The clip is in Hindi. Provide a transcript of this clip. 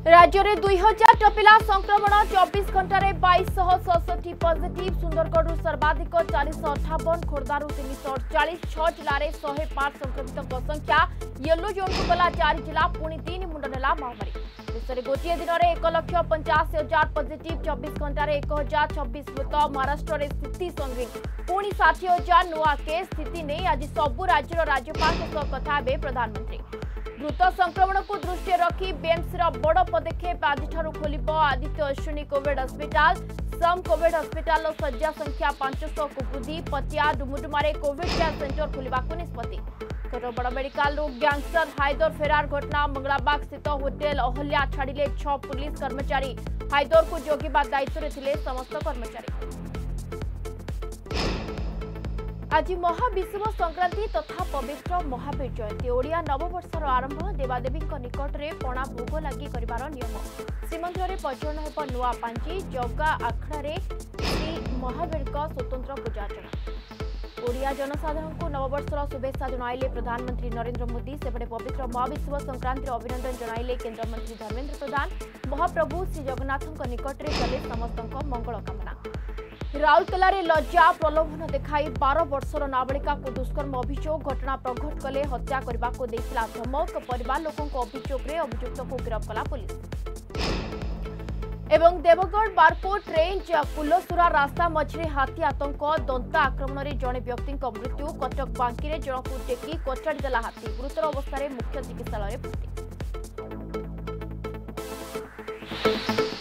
राज्य में 2000 टपिला संक्रमण 24 घंटे 2267 पॉजिटिव सुंदरगढ़ सर्वाधिक 458 खोर्धार 340 6 जिले में 105 संक्रमित संख्या येलो जोन को गला 4 जिला पुणी 3 मुंड नेला महामारी देश में गोटे दिन में 1,85,000 पॉजिटिव 24 घंटे 1026 मृत महाराष्ट्र में स्थिति संगीन पुणी 60,000 नुआ केस स्थिति नहीं आज सबु राज्यर राज्यपाल कथा हे प्रधानमंत्री द्रुत संक्रमण को दृष्टि रखी बीएमसी बड़ पदक्षेप आज खोल आदित्य अश्विनी कोविड हस्पिटाल सम कोविड हस्पिटाल शज्या संख्या 500 को वृद्धि पटिया डुमुडुमारे कोविड केयर सेंटर खोलने निष्पत्ति बड़ मेडिकल गैंगस्टर हायदर फेरार घटना मंगलाबाग स्थित होटेल अहल्या छाड़िले 6 पुलिस कर्मचारी हायदर को जगिबा दायित्व में थिले समस्त कर्मचारी। आज महाविषुव संक्रांति तथा पवित्र महावीर जयंती ओडिया नववर्षर आरंभ देवादेवी निकट में पणा भोग लगी कर नियम श्रीमंदिर पचरण हो नुआ पांची जगा आखड़ा श्री महावीर स्वतंत्र पूजार्चना ओडिया जनसाधारण को नववर्षर शुभेच्छा जणाइले प्रधानमंत्री नरेंद्र मोदी सेपटे पवित्र महाविषुव संक्रांति अभिनंदन जणाइले केन्द्रमंत्री धर्मेंद्र प्रधान महाप्रभु श्री जगन्नाथ निकट में कले समस्त मंगल कामना। राउरकेला रे लज्जा प्रलोभन देखाई 12 वर्षर नाबालिका को दुष्कर्म अभियोग घटना प्रघट कले हत्या करने को देथिला धमक परिवार लोकों अभियोग अभियुक्त को गिरफ्त कला पुलिस। एवं देवगढ़ बारकोट रेंज कुलसुरा रास्ता मझे हाथी आतंक दंता आक्रमण में जड़े व्यक्ति मृत्यु कटक बांकी में जन को टेकी कचाड़ी देला हाथी गुरुतर अवस्था मुख्य चिकित्सालय भर्ती।